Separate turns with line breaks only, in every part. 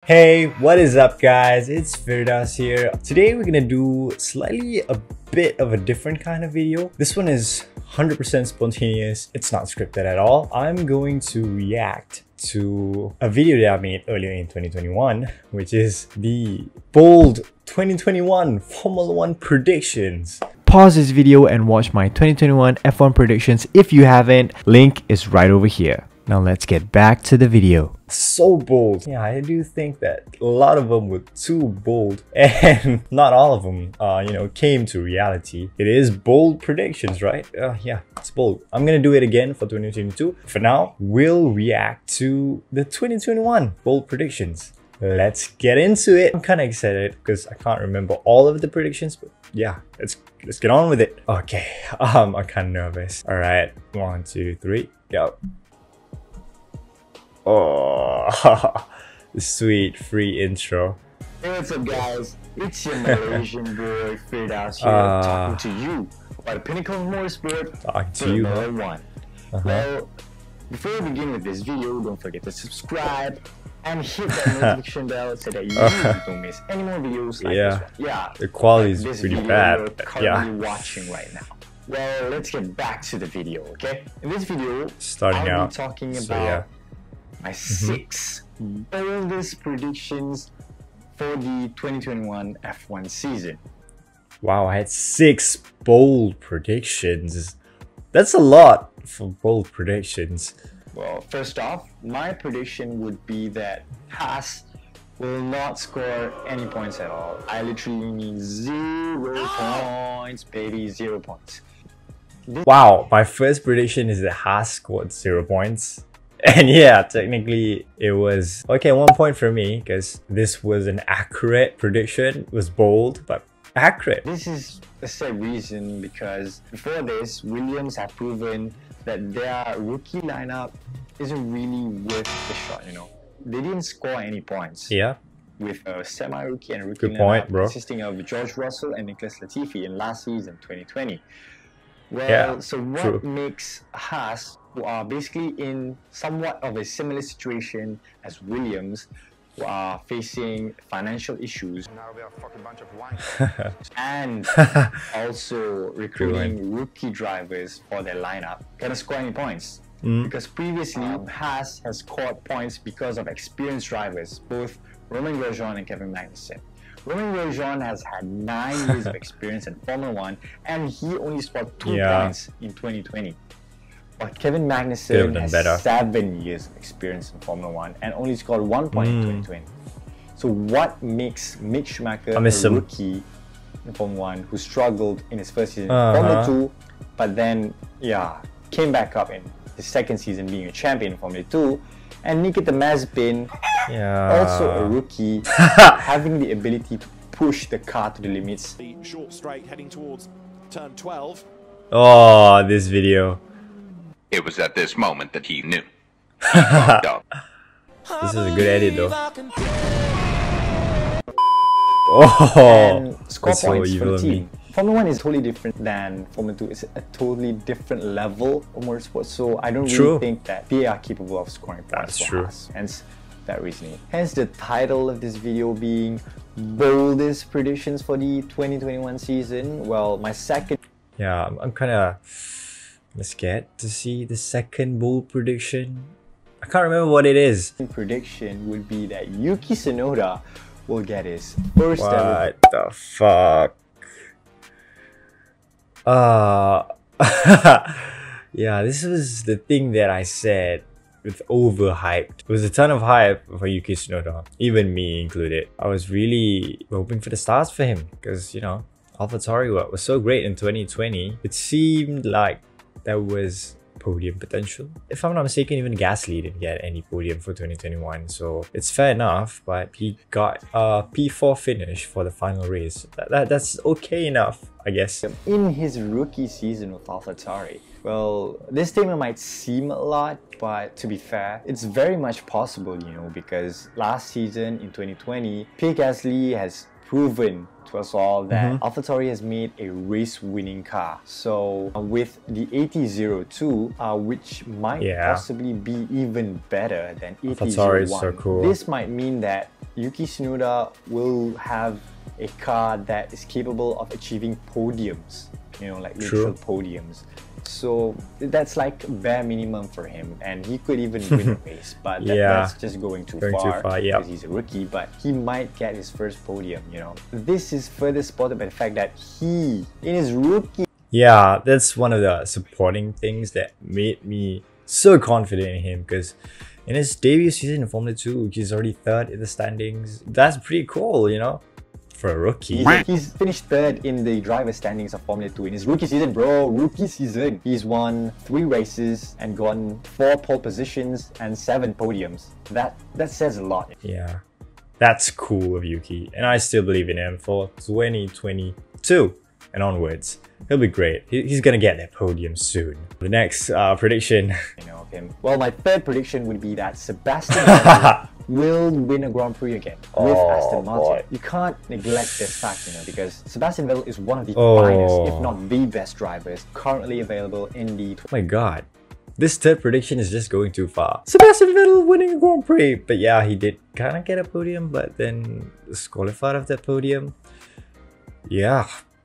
Hey, what is up guys? It's Firdaus here. Today we're gonna do slightly a bit of a different kind of video. This one is 100% spontaneous. It's not scripted at all. I'm going to react to a video that I made earlier in 2021, which is the bold 2021 Formula 1 predictions. Pause this video and watch my 2021 F1 predictions if you haven't. Link is right over here. Now let's get back to the video. So bold. Yeah, I do think that a lot of them were too bold and not all of them, came to reality. It is bold predictions, right? Yeah, it's bold. I'm gonna do it again for 2022. For now, we'll react to the 2021 bold predictions. Let's get into it. I'm kind of excited because I can't remember all of the predictions, but yeah, let's get on with it. Okay, I'm kind of nervous. All right, 1, 2, 3, go. Oh, the sweet free intro.
Hey, what's up guys? It's your Malaysian boy Firdaus here, talking to you about the pinnacle of motorsport, Formula 1. Well, before we begin with this video, don't forget to subscribe and hit that notification bell so that you don't miss any more videos like this one. Yeah,
the quality is pretty bad.
You're currently watching right now. Well, let's get back to the video, okay? In this video, I'll be talking about my 6 boldest predictions for the 2021 F1 season.
Wow, I had 6 bold predictions. That's a lot for bold predictions.
Well, first off, my prediction would be that Haas will not score any points at all. I literally mean 0 points, baby, 0 points.
Wow, my first prediction is that Haas scored 0 points. And yeah, technically it was okay, 1 point for me because this was an accurate prediction. It was bold, but accurate.
This is the same reason because before this, Williams had proven that their rookie lineup isn't really worth the shot, you know. They didn't score any points.
Yeah.
With a semi-rookie and rookie
Good point,
lineup
bro.
consisting of George Russell and Nicholas Latifi in last season, 2020. Well,
yeah,
so what makes Haas, who are basically in somewhat of a similar situation as Williams, who are facing financial issues and also recruiting rookie drivers for their lineup, cannot score any points. Because previously, Haas has scored points because of experienced drivers, both Romain Grosjean and Kevin Magnussen. Romain Grosjean has had 9 years of experience in Formula 1 and he only scored 2 points in 2020. But Kevin Magnussen has 7 years of experience in Formula 1 and only scored 1 point in 2020. So what makes Mick Schumacher a rookie in Formula 1 who struggled in his first season in Formula 2, but then came back up in his second season being a champion in Formula 2, and Nikita Mazepin, also a rookie, having the ability to push the car to the limits.
The short straight heading towards turn 12.
Oh, this video.
It was at this moment that he knew.
This is a good edit though. Oh,
score points for the team. Formula 1 is totally different than Formula 2. It's a totally different level of motorsport, so I don't really think that they are capable of scoring points for us. Hence that reasoning. Hence the title of this video being boldest predictions for the 2021 season. Well, my second...
Yeah, I'm kind of scared to see the second bold prediction. I can't remember what it is.
Prediction would be that Yuki Tsunoda will get his first ever...
What the fuck? Yeah, this was the thing that I said with overhyped. It was a ton of hype for Yuki Tsunoda, even me included. I was really hoping for the stars for him because, you know, AlphaTauri was so great in 2020. It seemed like there was podium potential. If I'm not mistaken, even Gasly didn't get any podium for 2021, so it's fair enough, but he got a P4 finish for the final race. That's okay enough, I guess.
In his rookie season with AlphaTauri, well, this statement might seem a lot, but to be fair, it's very much possible, you know, because last season in 2020, Pierre Gasly has proven to us all that AlphaTauri has made a race-winning car. So with the AT02, which might possibly be even better than AT01,
is so cool.
This might mean that Yuki Tsunoda will have a car that is capable of achieving podiums, you know, like literal podiums. So that's like bare minimum for him, and he could even win a race, but that's just going too far because he's a rookie. But he might get his first podium, you know. This is further supported by the fact that he, in his rookie,
that's one of the supporting things that made me so confident in him, because in his debut season in Formula 2, he's already third in the standings. That's pretty cool, you know, for a rookie.
He's finished third in the driver standings of Formula 2 in his rookie season, bro. Rookie season. He's won 3 races and gotten 4 pole positions and 7 podiums. That says a lot.
Yeah, that's cool of Yuki, and I still believe in him for 2022 and onwards. He'll be great. He's gonna get that podium soon. The next prediction,
you know, of him. Well, my third prediction would be that Sebastian Vettel will win a Grand Prix again with Aston Martin. You can't neglect this fact, you know, because Sebastian Vettel is one of the finest, if not the best drivers currently available in the...
Oh my god. This third prediction is just going too far. Sebastian Vettel winning a Grand Prix. But yeah, he did kind of get a podium, but then disqualified of that podium. Yeah.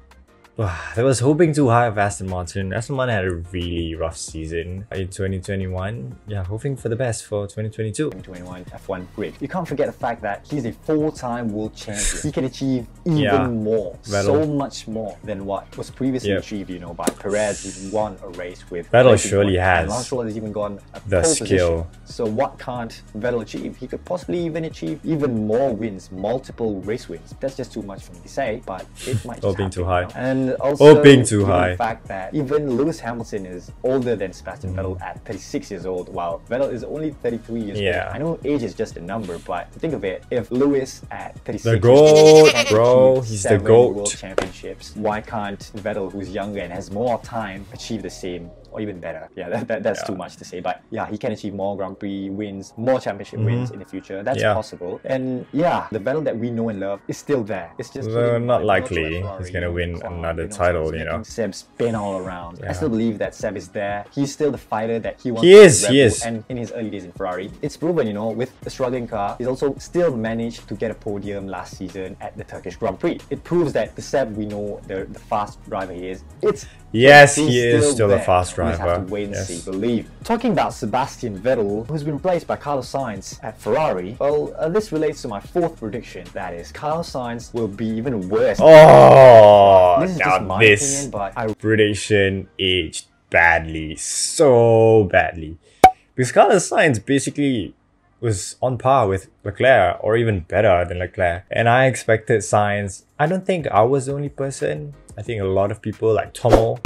I was hoping too high of Aston Martin. Aston Martin had a really rough season in 2021. Yeah, hoping for the best for 2022.
2021 F1 grid. You can't forget the fact that he's a 4-time world champion. He can achieve even more, so much more than what was previously achieved, you know, by Perez, who won a race with
Vettel surely has.
And Lance Stroll has even gone
the skill.
Position. So what can't Vettel achieve? He could possibly even achieve even more wins, multiple race wins. That's just too much for me to say, but it might just happen,
too high.
You know? And also,
being too high.
The fact that even Lewis Hamilton is older than Sebastian Vettel at 36 years old, while Vettel is only 33 years old. I know age is just a number, but think of it. If Lewis at 36
the GOAT, bro, he's the GOAT.
World championships, why can't Vettel, who's younger and has more time, achieve the same? Or even better. Yeah, that's too much to say. But yeah, he can achieve more Grand Prix wins, more championship wins in the future. That's possible. And yeah, the Vettel that we know and love is still there. It's just
not likely he's gonna win another title, you know.
Seb spin all around. I still believe that Seb is there. He's still the fighter that he wants
to be. He is.
And in his early days in Ferrari, it's proven, you know, with a struggling car, he's also still managed to get a podium last season at the Turkish Grand Prix. It proves that the Seb we know, the fast driver he is,
he is still a fast driver.
We just have to wait and see, believe. Talking about Sebastian Vettel, who's been replaced by Carlos Sainz at Ferrari, well, this relates to my fourth prediction. That is, Carlos Sainz will be even worse.
Oh,
this is just my opinion, but
prediction aged badly, so badly. Because Carlos Sainz basically was on par with Leclerc, or even better than Leclerc. And I expected Sainz. I don't think I was the only person. I think a lot of people like Tomo,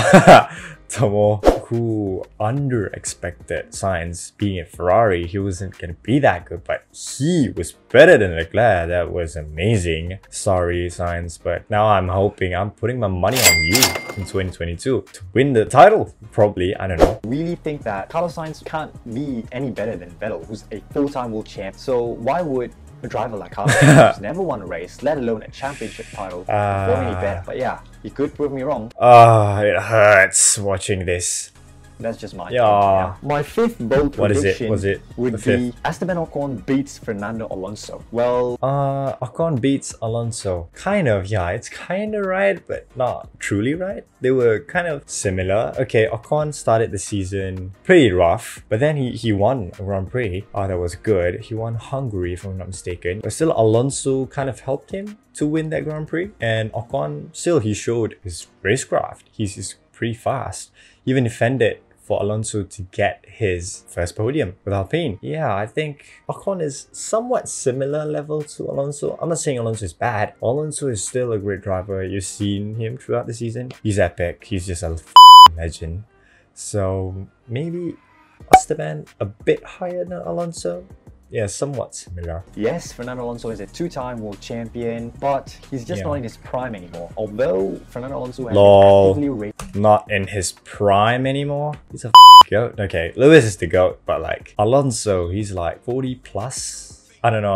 who under-expected Sainz being at Ferrari. He wasn't going to be that good, but he was better than Leclerc. That was amazing. Sorry, Sainz, but now I'm putting my money on you in 2022 to win the title, probably. I don't know.
Really think that Carlos Sainz can't be any better than Vettel, who's a 4-time world champ. So why would a driver like Carlos Sainz, who's never won a race, let alone a championship title, perform any better? But yeah, you could prove me wrong.
It hurts watching this.
That's just my opinion. Yeah. My fifth bold prediction would be Esteban Ocon beats Fernando Alonso. Well,
Ocon beats Alonso. Kind of, yeah. It's kind of right, but not truly right. They were kind of similar. Okay, Ocon started the season pretty rough, but then he won a Grand Prix. That was good. He won Hungary, if I'm not mistaken. But still, Alonso kind of helped him to win that Grand Prix. And Ocon, still, he showed his racecraft. He's pretty fast. He even defended for Alonso to get his first podium with Alpine. Yeah, I think Ocon is somewhat similar level to Alonso. I'm not saying Alonso is bad. Alonso is still a great driver. You've seen him throughout the season. He's epic. He's just a legend. So maybe Esteban a bit higher than Alonso. Yeah, somewhat similar.
Yes, Fernando Alonso is a 2-time world champion, but he's just not in his prime anymore. Although Fernando Alonso has been actively raced.
Not in his prime anymore? He's a GOAT. Okay, Lewis is the GOAT, but like Alonso, he's like 40 plus. I don't know.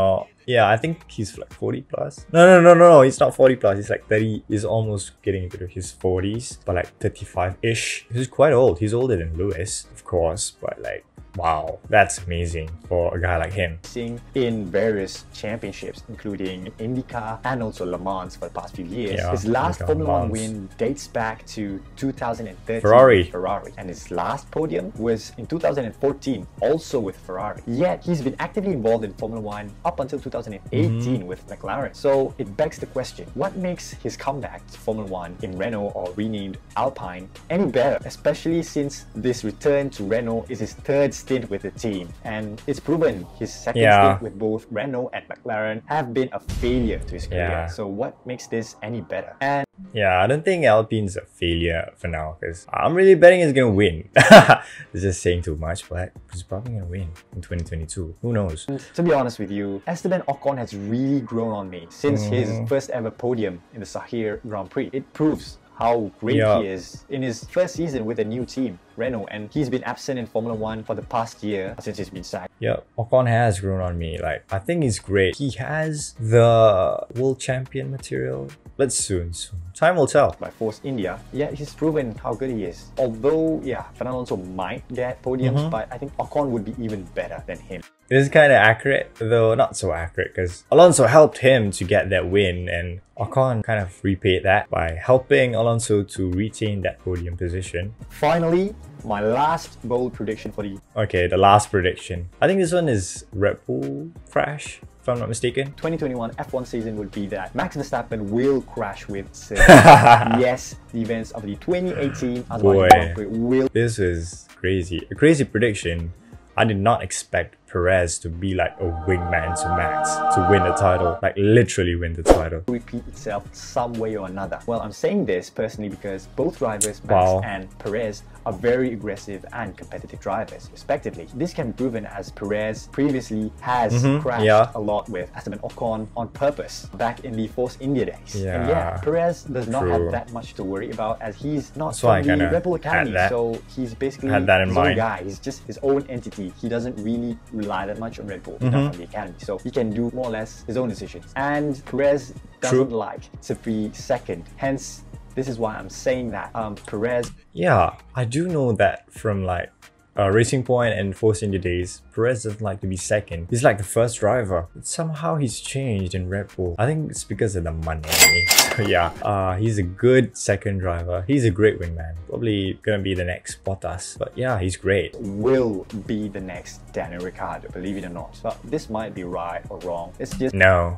Yeah, I think he's like 40 plus. No, he's not 40 plus. He's like 30. He's almost getting into his 40s, but like 35-ish. He's quite old. He's older than Lewis, of course, but like, wow, that's amazing for a guy like him.
In various championships, including IndyCar and also Le Mans for the past few years.
Yeah,
His last
IndyCar,
Formula 1
Le Mans.
win dates back to 2013
Ferrari.
with Ferrari. And his last podium was in 2014, also with Ferrari. Yet, he's been actively involved in Formula 1 up until 2018 with McLaren. So it begs the question, what makes his comeback to Formula 1 in Renault or renamed Alpine any better? Especially since this return to Renault is his third stint with the team, and it's proven his second stint with both Renault and McLaren have been a failure to his career. So what makes this any better? And
yeah, I don't think Alpine's a failure for now, because I'm really betting he's gonna win. It's just saying too much, but he's probably gonna win in 2022. Who knows?
And to be honest with you, Esteban Ocon has really grown on me since his first ever podium in the Sahir Grand Prix. It proves how great he is in his first season with a new team, Renault, and he's been absent in Formula 1 for the past year since he's been sacked.
Yeah, Ocon has grown on me. Like, I think he's great. He has the world champion material. But soon. Time will tell.
By Force India, yeah, he's proven how good he is. Although, yeah, Fernando Alonso might get podiums, but I think Ocon would be even better than him.
It is kind of accurate, though not so accurate, because Alonso helped him to get that win, and Ocon kind of repaid that by helping Alonso to retain that podium position.
Finally, my last bold prediction for the...
Okay, the last prediction. I think this one is Red Bull crash, if I'm not mistaken.
2021 F1 season would be that Max Verstappen will crash with Silverstone. Yes, the events of the 2018 Azerbaijan Grand Prix will...
This is crazy. A crazy prediction. I did not expect Perez to be like a wingman to Max to win the title, like literally win the title.
Repeat itself some way or another. Well, I'm saying this personally because both drivers, Max and Perez, are very aggressive and competitive drivers, respectively. This can be proven as Perez previously has crashed a lot with Esteban Ocon on purpose back in the Force India days. And yeah, Perez does not have that much to worry about as he's not from the Red Bull Academy, so he's basically his own guy. He's just his own entity. He doesn't really rely that much on Red Bull, not from the Academy, so he can do more or less his own decisions. And Perez doesn't like to be second, hence this is why I'm saying that Perez...
Yeah, I do know that from like Racing Point and Force India days, Perez doesn't like to be second. He's like the first driver. But somehow he's changed in Red Bull. I think it's because of the money. So yeah, he's a good second driver. He's a great wingman. Probably gonna be the next Bottas. But yeah, he's great.
Will be the next Daniel Ricciardo, believe it or not. But this might be right or wrong. It's just...
No.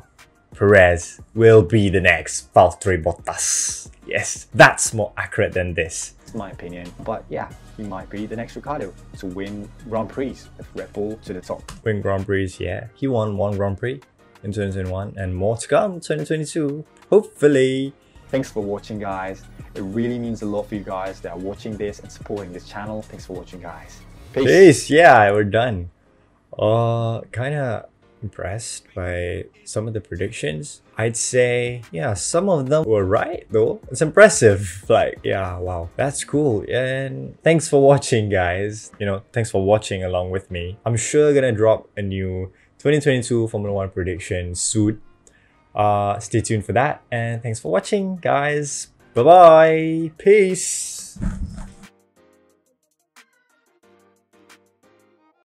Perez will be the next Valtteri Bottas. Yes, that's more accurate than this.
It's my opinion. But yeah, he might be the next Ricciardo to win Grand Prix with Red Bull to the top.
Win Grand Prix, yeah. He won one Grand Prix in 2021 and more to come in 2022. Hopefully.
Thanks for watching, guys. It really means a lot for you guys that are watching this and supporting this channel. Thanks for watching, guys.
Peace. Yeah, we're done. Kinda impressed by some of the predictions. I'd say, yeah, some of them were right though. It's impressive. Like, yeah, wow, that's cool. And thanks for watching, guys. You know, thanks for watching along with me. I'm sure gonna drop a new 2022 Formula 1 prediction soon. Stay tuned for that. And thanks for watching, guys. Bye-bye. Peace.